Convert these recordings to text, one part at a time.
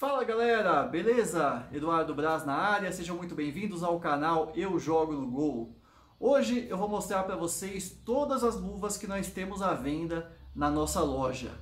Fala galera, beleza? Eduardo Braz na área, sejam muito bem-vindos ao canal Eu Jogo no Gol. Hoje eu vou mostrar para vocês todas as luvas que nós temos à venda na nossa loja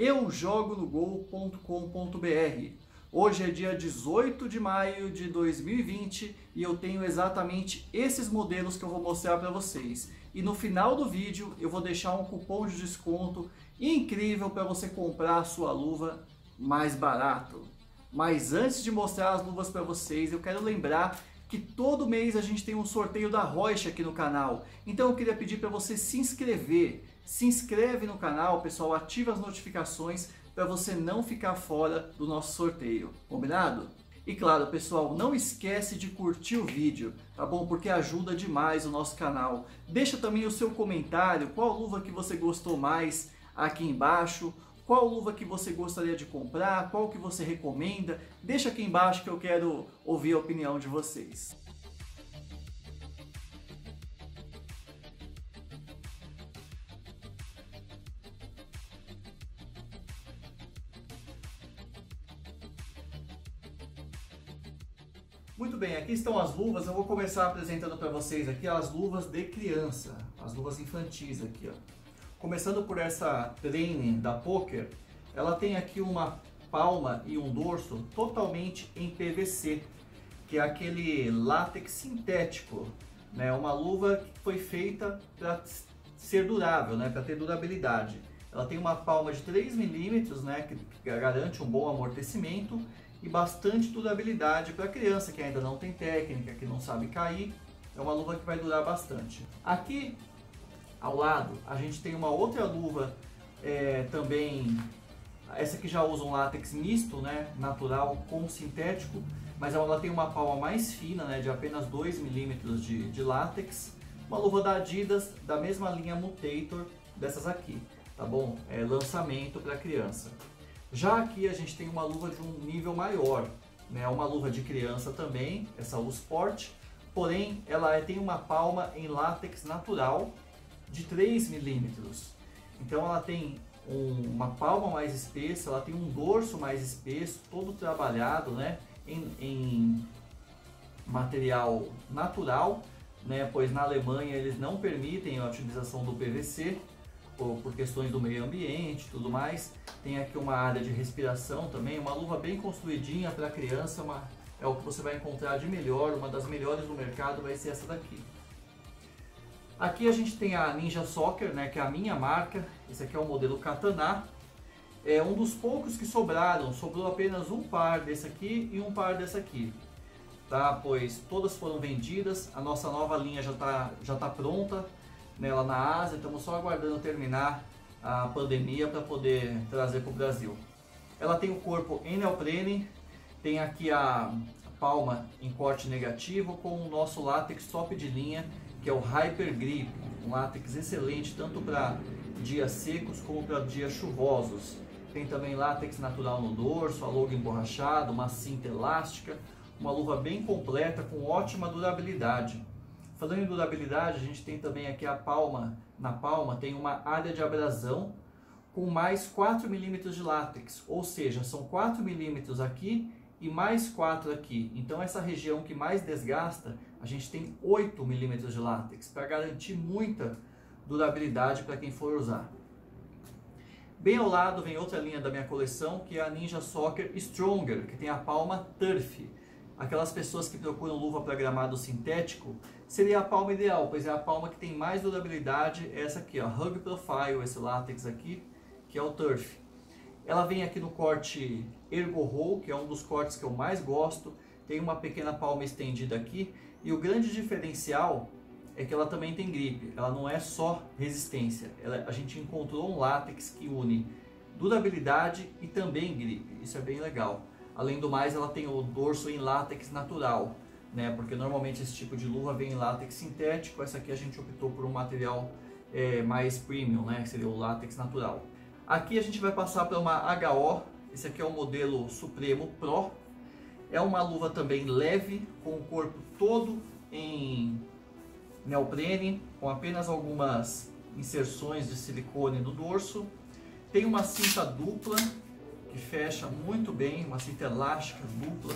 eujogonogol.com.br. Hoje é dia 18 de maio de 2020 e eu tenho exatamente esses modelos que eu vou mostrar para vocês. E no final do vídeo eu vou deixar um cupom de desconto incrível para você comprar a sua luva mais barato. Mas antes de mostrar as luvas para vocês, eu quero lembrar que todo mês a gente tem um sorteio da Rocha aqui no canal. Então eu queria pedir para você se inscrever. Se inscreve no canal, pessoal, ativa as notificações para você não ficar fora do nosso sorteio. Combinado? E claro, pessoal, não esquece de curtir o vídeo, tá bom? Porque ajuda demais o nosso canal. Deixa também o seu comentário, qual luva que você gostou mais aqui embaixo. Qual luva que você gostaria de comprar? Qual que você recomenda? Deixa aqui embaixo que eu quero ouvir a opinião de vocês. Muito bem, aqui estão as luvas. Eu vou começar apresentando para vocês aqui as luvas de criança, as luvas infantis aqui, ó. Começando por essa Training da Poker, ela tem aqui uma palma e um dorso totalmente em PVC, que é aquele látex sintético, né? Uma luva que foi feita para ser durável, né? Para ter durabilidade. Ela tem uma palma de 3 milímetros, né? Que garante um bom amortecimento e bastante durabilidade para criança que ainda não tem técnica, que não sabe cair. É uma luva que vai durar bastante. Aqui ao lado a gente tem uma outra luva também, essa aqui já usa um látex misto, né, natural com sintético, mas ela tem uma palma mais fina, né, de apenas 2 milímetros de látex. Uma luva da Adidas, da mesma linha Mutator dessas aqui, tá bom? É lançamento para criança. Já aqui a gente tem uma luva de um nível maior, né, uma luva de criança também, essa U-Sport, porém ela tem uma palma em látex natural de 3 milímetros. Então ela tem uma palma mais espessa, ela tem um dorso mais espesso, todo trabalhado, né, em material natural, né, pois na Alemanha eles não permitem a utilização do PVC por questões do meio ambiente e tudo mais. Tem aqui uma área de respiração também, uma luva bem construidinha para criança, é o que você vai encontrar de melhor, uma das melhores do mercado vai ser essa daqui. Aqui a gente tem a Ninja Soccer, né, que é a minha marca. Esse aqui é o modelo Katana. É um dos poucos que sobraram. Sobrou apenas um par desse aqui e um par desse aqui, tá? Pois todas foram vendidas. A nossa nova linha já tá pronta, né, lá na Ásia. Estamos só aguardando terminar a pandemia para poder trazer para o Brasil. Ela tem o corpo em neoprene. Tem aqui a palma em corte negativo com o nosso látex top de linha, que é o Hyper Grip, um látex excelente tanto para dias secos como para dias chuvosos. Tem também látex natural no dorso, a logo emborrachado, uma cinta elástica, uma luva bem completa com ótima durabilidade. Falando em durabilidade, a gente tem também aqui a palma, na palma tem uma área de abrasão com mais 4 milímetros de látex, ou seja, são 4 milímetros aqui e mais 4 aqui. Então essa região que mais desgasta, a gente tem 8 milímetros de látex para garantir muita durabilidade para quem for usar. Bem ao lado vem outra linha da minha coleção, que é a Ninja Soccer Stronger, que tem a palma Turf. Aquelas pessoas que procuram luva para gramado sintético, seria a palma ideal, pois é a palma que tem mais durabilidade, essa aqui, ó, Hug Profile, esse látex aqui, que é o Turf. Ela vem aqui no corte Ergo Roll, que é um dos cortes que eu mais gosto. Tem uma pequena palma estendida aqui. E o grande diferencial é que ela também tem gripe. Ela não é só resistência. A gente encontrou um látex que une durabilidade e também gripe. Isso é bem legal. Além do mais, ela tem o dorso em látex natural, né? Porque normalmente esse tipo de luva vem em látex sintético. Essa aqui a gente optou por um material mais premium, né? Que seria o látex natural. Aqui a gente vai passar para uma HO, esse aqui é o modelo Supremo Pro. É uma luva também leve, com o corpo todo em neoprene, com apenas algumas inserções de silicone no dorso. Tem uma cinta dupla, que fecha muito bem, uma cinta elástica dupla.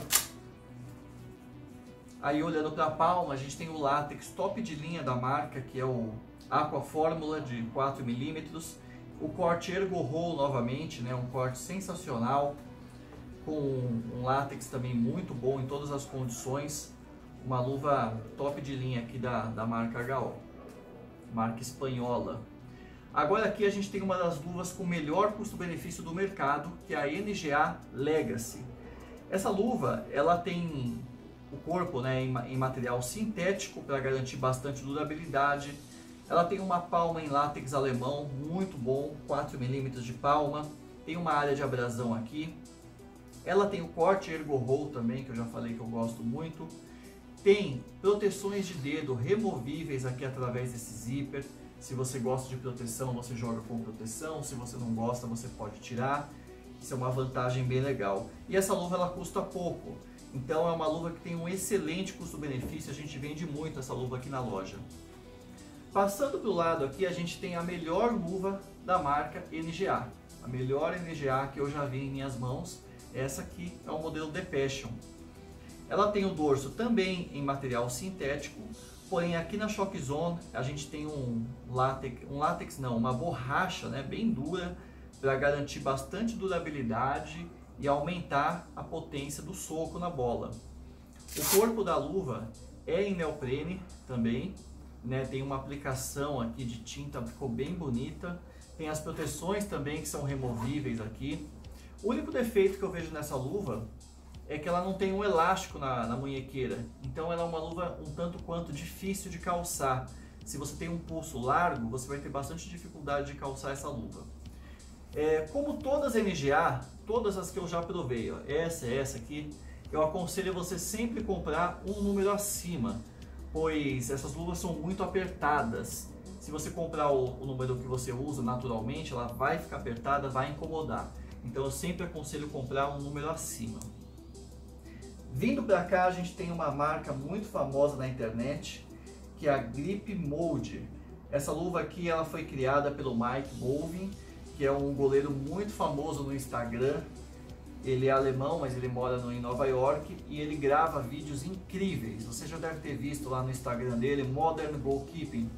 Aí olhando para a palma, a gente tem o látex top de linha da marca, que é o Aqua Fórmula de 4 mm. O corte Ergo Roll novamente, né? Um corte sensacional, com um látex também muito bom em todas as condições. Uma luva top de linha aqui da marca HO, marca espanhola. Agora aqui a gente tem uma das luvas com melhor custo-benefício do mercado, que é a NGA Legacy. Essa luva, ela tem o corpo, né, em material sintético para garantir bastante durabilidade. Ela tem uma palma em látex alemão muito bom, 4 mm de palma. Tem uma área de abrasão aqui. Ela tem o corte Ergo Roll também, que eu já falei que eu gosto muito. Tem proteções de dedo removíveis aqui através desse zíper. Se você gosta de proteção, você joga com proteção. Se você não gosta, você pode tirar. Isso é uma vantagem bem legal. E essa luva ela custa pouco. Então é uma luva que tem um excelente custo-benefício. A gente vende muito essa luva aqui na loja. Passando para o lado aqui, a gente tem a melhor luva da marca NGA. A melhor NGA que eu já vi em minhas mãos. Essa aqui é o modelo The Passion. Ela tem o dorso também em material sintético, porém aqui na Shock Zone a gente tem uma borracha, né, bem dura, para garantir bastante durabilidade e aumentar a potência do soco na bola. O corpo da luva é em neoprene também, né, tem uma aplicação aqui de tinta, ficou bem bonita. Tem as proteções também que são removíveis aqui. O único defeito que eu vejo nessa luva é que ela não tem um elástico na munhequeira, então ela é uma luva um tanto quanto difícil de calçar. Se você tem um pulso largo, você vai ter bastante dificuldade de calçar essa luva. Como todas as NGA, todas as que eu já provei, ó, essa aqui, eu aconselho você sempre comprar um número acima, pois essas luvas são muito apertadas. Se você comprar o número que você usa naturalmente, ela vai ficar apertada, vai incomodar. Então eu sempre aconselho comprar um número acima. Vindo para cá, a gente tem uma marca muito famosa na internet, que é a Grip Mode. Essa luva aqui ela foi criada pelo Mike Bovin, que é um goleiro muito famoso no Instagram. Ele é alemão, mas ele mora em Nova York e ele grava vídeos incríveis. Você já deve ter visto lá no Instagram dele, Modern Goalkeeping.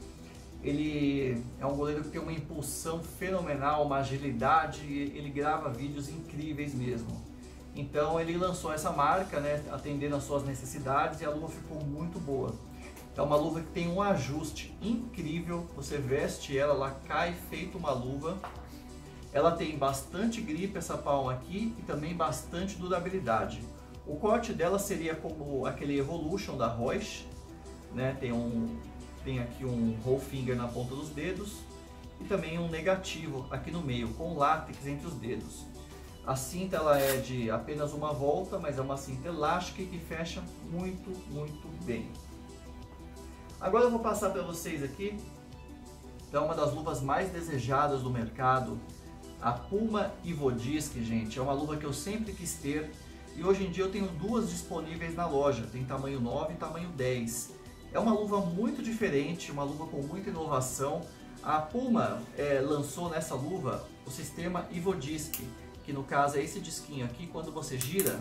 Ele é um goleiro que tem uma impulsão fenomenal, uma agilidade, ele grava vídeos incríveis mesmo. Então ele lançou essa marca, né, atendendo às suas necessidades, e a luva ficou muito boa. É uma luva que tem um ajuste incrível, você veste ela, ela cai feito uma luva. Ela tem bastante gripe, essa palma aqui, e também bastante durabilidade. O corte dela seria como aquele Evolution da Reusch, né? Tem aqui um roll finger na ponta dos dedos e também um negativo aqui no meio, com látex entre os dedos. A cinta ela é de apenas uma volta, mas é uma cinta elástica e que fecha muito, muito bem. Agora eu vou passar para vocês aqui para uma das luvas mais desejadas do mercado, a Puma Ivodisk, gente. É uma luva que eu sempre quis ter e hoje em dia eu tenho duas disponíveis na loja, tem tamanho 9 e tamanho 10. É uma luva muito diferente, uma luva com muita inovação. A Puma lançou nessa luva o sistema Ivodisk, que no caso é esse disquinho aqui. Quando você gira,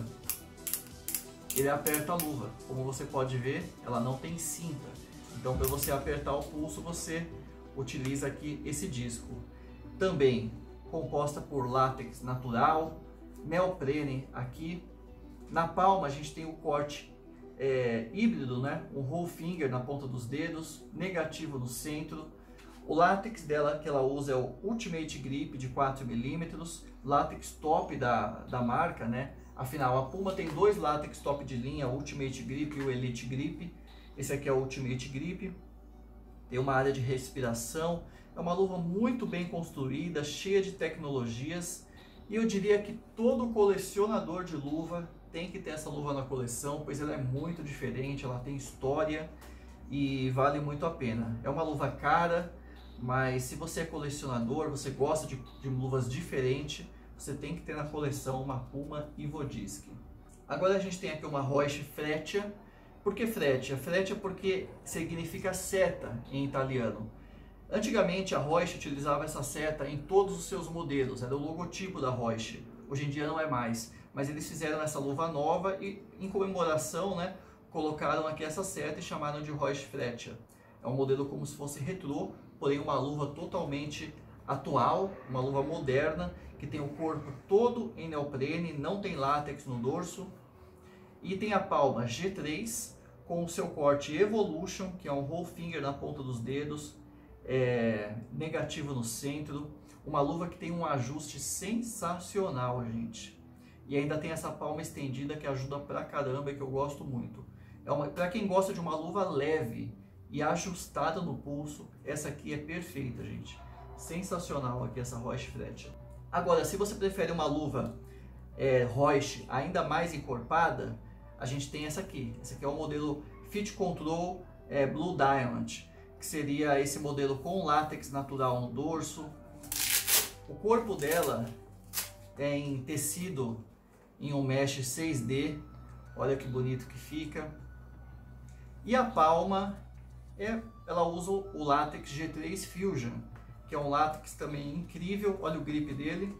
ele aperta a luva. Como você pode ver, ela não tem cinta. Então, para você apertar o pulso, você utiliza aqui esse disco. Também composta por látex natural, neoprene aqui. Na palma a gente tem o corte híbrido, né? Um roll finger na ponta dos dedos, negativo no centro. O látex dela que ela usa é o Ultimate Grip de 4 mm, látex top da marca, né? Afinal, a Puma tem dois látex top de linha, o Ultimate Grip e o Elite Grip. Esse aqui é o Ultimate Grip. Tem uma área de respiração. É uma luva muito bem construída, cheia de tecnologias. E eu diria que todo colecionador de luva tem que ter essa luva na coleção, pois ela é muito diferente, ela tem história e vale muito a pena. É uma luva cara, mas se você é colecionador, você gosta de luvas diferentes, você tem que ter na coleção uma Puma Ivodisk. Agora a gente tem aqui uma Reusch Freccia. Por que Freccia? Freccia porque significa seta em italiano. Antigamente a Reusch utilizava essa seta em todos os seus modelos, era o logotipo da Reusch. hoje em dia não é mais, mas eles fizeram essa luva nova e em comemoração, né, colocaram aqui essa seta e chamaram de Roche Fletcher. É um modelo como se fosse retrô, porém uma luva totalmente atual, uma luva moderna, que tem o corpo todo em neoprene, não tem látex no dorso, e tem a palma G3 com o seu corte Evolution, que é um roll finger na ponta dos dedos, negativo no centro, uma luva que tem um ajuste sensacional, gente. E ainda tem essa palma estendida que ajuda pra caramba e que eu gosto muito. Para quem gosta de uma luva leve e ajustada no pulso, essa aqui é perfeita, gente. Sensacional aqui essa Roche Fletcher. Agora, se você prefere uma luva Roche ainda mais encorpada, a gente tem essa aqui. Essa aqui é o modelo Fit Control Blue Diamond, que seria esse modelo com látex natural no dorso. O corpo dela é em tecido em um mesh 6D. Olha que bonito que fica. E a palma, ela usa o látex G3 Fusion, que é um látex também incrível. Olha o grip dele.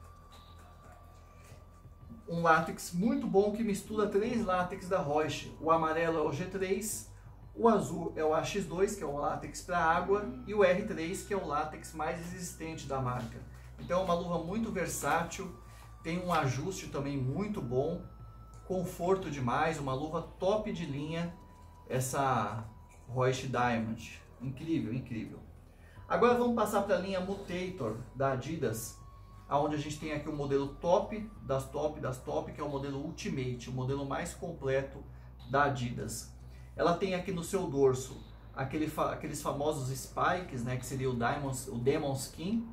Um látex muito bom que mistura 3 látex da Roche. O amarelo é o G3, o azul é o AX2, que é o látex para água, e o R3, que é o látex mais resistente da marca. Então é uma luva muito versátil, tem um ajuste também muito bom, conforto demais, uma luva top de linha, essa Roche Diamond. Incrível, incrível. Agora vamos passar para a linha Mutator da Adidas, onde a gente tem aqui o modelo top, que é o modelo Ultimate, o modelo mais completo da Adidas. Ela tem aqui no seu dorso aqueles famosos spikes, né, que seria o Demon Skin.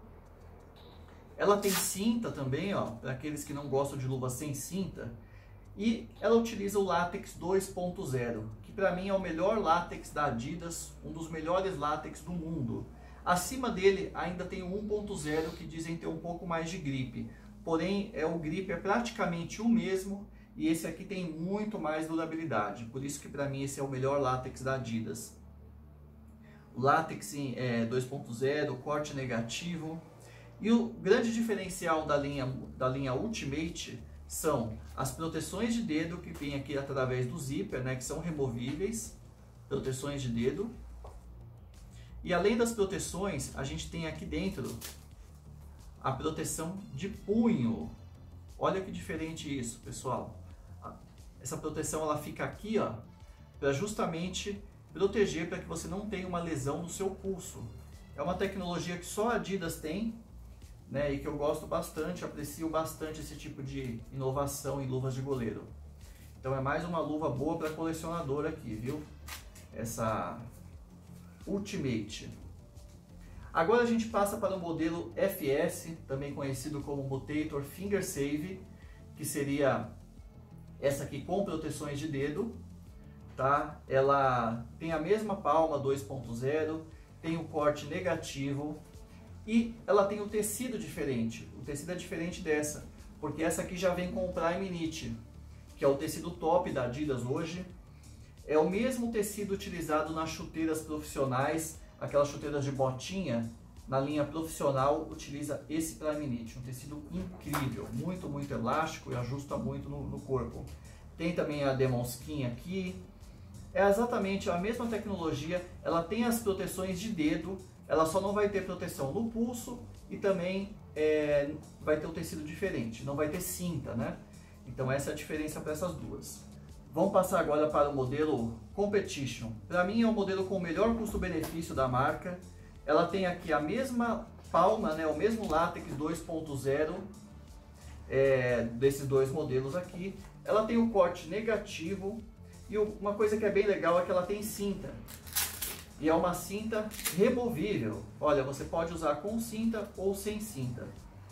Ela tem cinta também, ó, para aqueles que não gostam de luva sem cinta. E ela utiliza o látex 2.0, que para mim é o melhor látex da Adidas, um dos melhores látex do mundo. Acima dele ainda tem o 1.0, que dizem ter um pouco mais de grip. Porém, o grip é praticamente o mesmo e esse aqui tem muito mais durabilidade. Por isso que para mim esse é o melhor látex da Adidas. O látex 2.0, corte negativo. E o grande diferencial da linha Ultimate são as proteções de dedo que vêm aqui através do zíper, né, que são removíveis, proteções de dedo. E além das proteções, a gente tem aqui dentro a proteção de punho. Olha que diferente isso, pessoal. Essa proteção ela fica aqui, ó, para justamente proteger para que você não tenha uma lesão no seu pulso. É uma tecnologia que só a Adidas tem, né, e que eu gosto bastante, aprecio bastante esse tipo de inovação em luvas de goleiro. Então é mais uma luva boa para colecionador aqui, viu? Essa Ultimate. Agora a gente passa para o modelo FS, também conhecido como Mutator Finger Save, que seria essa aqui com proteções de dedo, tá? Ela tem a mesma palma 2.0, tem o corte negativo e ela tem o tecido diferente. O tecido é diferente dessa, porque essa aqui já vem com o Prime Knit, que é o tecido top da Adidas hoje. É o mesmo tecido utilizado nas chuteiras profissionais, aquelas chuteiras de botinha, na linha profissional utiliza esse Prime Knit, um tecido incrível, muito, muito elástico e ajusta muito no corpo. Tem também a Demon Skin aqui, é exatamente a mesma tecnologia, ela tem as proteções de dedo, ela só não vai ter proteção no pulso e também vai ter um tecido diferente, não vai ter cinta, né? Então essa é a diferença para essas duas. Vamos passar agora para o modelo Competition. Para mim é o modelo com o melhor custo-benefício da marca. Ela tem aqui a mesma palma, né, o mesmo látex 2.0 desses dois modelos aqui. Ela tem o corte negativo e uma coisa que é bem legal é que ela tem cinta. E é uma cinta removível. Olha, você pode usar com cinta ou sem cinta.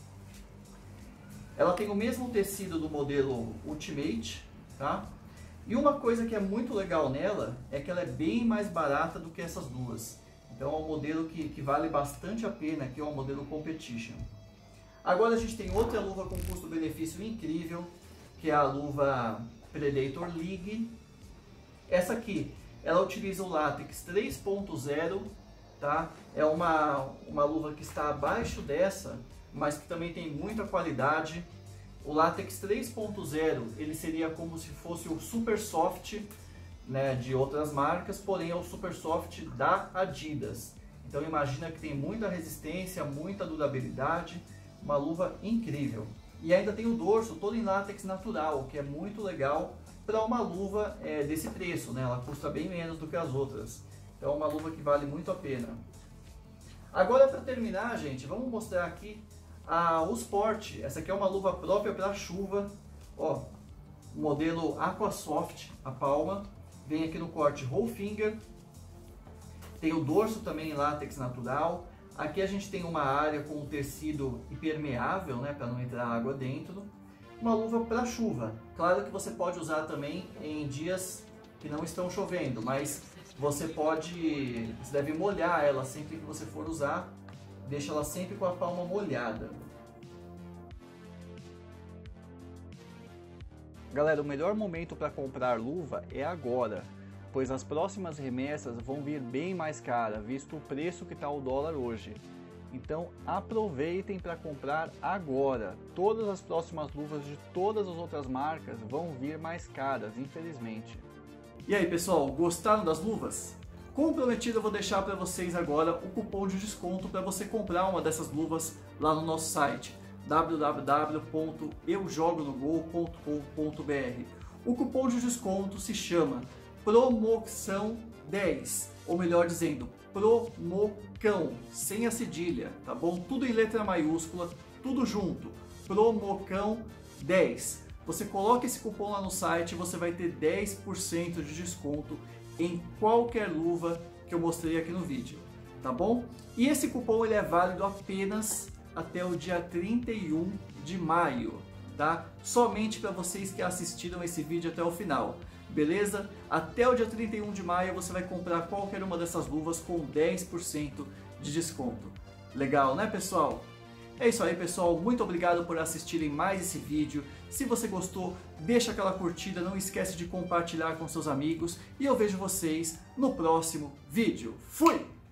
Ela tem o mesmo tecido do modelo Ultimate, tá? E uma coisa que é muito legal nela é que ela é bem mais barata do que essas duas. Então é um modelo que vale bastante a pena, que é o modelo Competition. Agora a gente tem outra luva com custo-benefício incrível, que é a luva Predator League. Essa aqui, ela utiliza o látex 3.0, tá? É uma luva que está abaixo dessa, mas que também tem muita qualidade. O látex 3.0 ele seria como se fosse o Super Soft, né, de outras marcas, porém é o Super Soft da Adidas. Então imagina que tem muita resistência, muita durabilidade, uma luva incrível. E ainda tem o dorso todo em látex natural, que é muito legal para uma luva desse preço, né? Ela custa bem menos do que as outras. Então é uma luva que vale muito a pena. Agora, para terminar, gente, vamos mostrar aqui o Sport. Essa aqui é uma luva própria para chuva, ó, modelo Aquasoft, a palma. Vem aqui no corte Roll Finger. Tem o dorso também em látex natural. Aqui a gente tem uma área com um tecido impermeável, né, para não entrar água dentro. Uma luva para chuva. Claro que você pode usar também em dias que não estão chovendo, mas você deve molhar ela sempre que você for usar. Deixa ela sempre com a palma molhada. Galera, o melhor momento para comprar luva é agora, pois as próximas remessas vão vir bem mais caras, visto o preço que está o dólar hoje. Então aproveitem para comprar agora. Todas as próximas luvas de todas as outras marcas vão vir mais caras, infelizmente. E aí pessoal, gostaram das luvas? Como prometido, eu vou deixar para vocês agora o cupom de desconto para você comprar uma dessas luvas lá no nosso site www.eujogonogol.com.br. O cupom de desconto se chama Promoção 10, ou melhor dizendo, Promocão, sem a cedilha, tá bom? Tudo em letra maiúscula, tudo junto, Promocão 10. Você coloca esse cupom lá no site e você vai ter 10% de desconto em qualquer luva que eu mostrei aqui no vídeo, tá bom? E esse cupom ele é válido apenas até o dia 31 de maio, tá? Somente para vocês que assistiram esse vídeo até o final, beleza? Até o dia 31 de maio você vai comprar qualquer uma dessas luvas com 10% de desconto. Legal, né, pessoal? É isso aí, pessoal. Muito obrigado por assistirem mais esse vídeo. Se você gostou, deixa aquela curtida, não esquece de compartilhar com seus amigos e eu vejo vocês no próximo vídeo. Fui!